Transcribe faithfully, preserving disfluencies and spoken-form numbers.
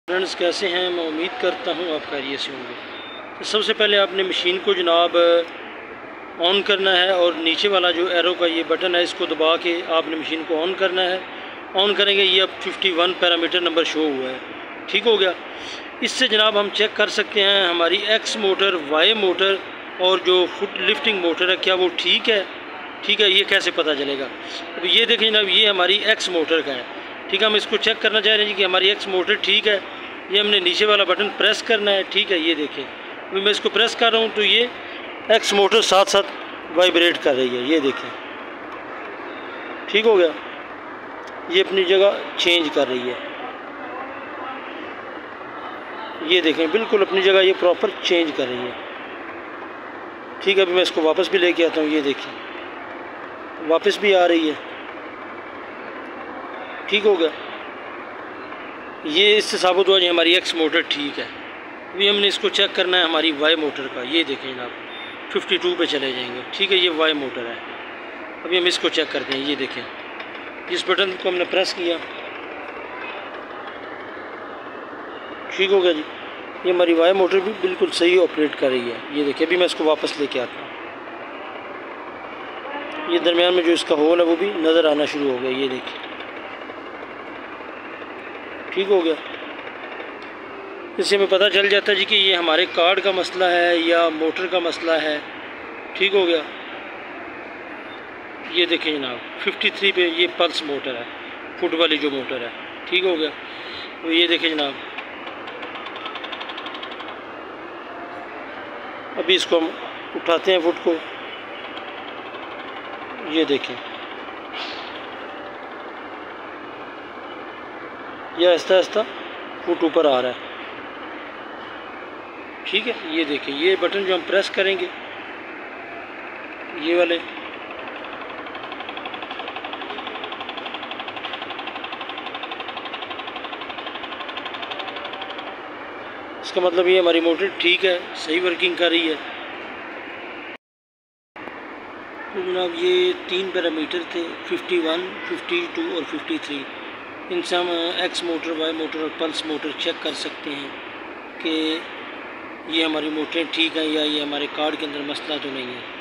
Friends, कैसे हैं? मैं उम्मीद करता हूँ आप खैरियत से होंगे। तो सबसे पहले आपने मशीन को जनाब ऑन करना है और नीचे वाला जो एरो का ये बटन है इसको दबा के आपने मशीन को ऑन करना है। ऑन करेंगे ये अब इक्यावन पैरामीटर नंबर शो हुआ है। ठीक हो गया। इससे जनाब हम चेक कर सकते हैं हमारी एक्स मोटर, वाई मोटर और जो फुट लिफ्टिंग मोटर है क्या वो ठीक है। ठीक है, ये कैसे पता चलेगा? अब ये देखें जनाब, ये हमारी एक्स मोटर का है। ठीक है, हम इसको चेक करना चाह रहे हैं कि हमारी एक्स मोटर ठीक है। ये हमने नीचे वाला बटन प्रेस करना है। ठीक है, ये देखें अभी मैं इसको प्रेस कर रहा हूँ तो ये एक्स मोटर साथ साथ वाइब्रेट कर रही है। ये देखें, ठीक हो गया। ये अपनी जगह चेंज कर रही है। ये देखें, बिल्कुल अपनी जगह ये प्रॉपर चेंज कर रही है। ठीक है, अभी मैं इसको वापस भी लेके आता हूँ। ये देखें, वापस भी आ रही है। ठीक हो गया। ये इससे साबित हुआ जी हमारी एक्स मोटर ठीक है। अभी हमने इसको चेक करना है हमारी वाई मोटर का। ये देखें जनाब, बावन पे चले जाएंगे। ठीक है, ये वाई मोटर है। अभी हम इसको चेक करते हैं। ये देखें, इस बटन को हमने प्रेस किया, ठीक हो गया जी। ये हमारी वाई मोटर भी बिल्कुल सही ऑपरेट कर रही है। ये देखिए, अभी मैं इसको वापस लेके आता हूँ। ये दरमियान में जो इसका होल है वो भी नज़र आना शुरू हो गया। ये देखिए, ठीक हो गया। इससे हमें पता चल जाता है जी कि ये हमारे कार्ड का मसला है या मोटर का मसला है। ठीक हो गया। ये देखें जनाब, तिरेपन पे ये पल्स मोटर है, फुट वाली जो मोटर है। ठीक हो गया। तो ये देखें जनाब, अभी इसको हम उठाते हैं फुट को। ये देखें, यह आहिस्ता आहिस्ता फुट ऊपर आ रहा है। ठीक है, ये देखें, ये बटन जो हम प्रेस करेंगे, ये वाले, इसका मतलब ये हमारी मोटर ठीक है, सही वर्किंग कर रही है। तो जनाब ये तीन पैरामीटर थे, इक्यावन, बावन और तिरेपन। इनसे हम एक्स मोटर, वाई मोटर और पल्स मोटर चेक कर सकते हैं कि ये हमारी मोटरें ठीक हैं या ये हमारे कार्ड के अंदर मसला तो नहीं है।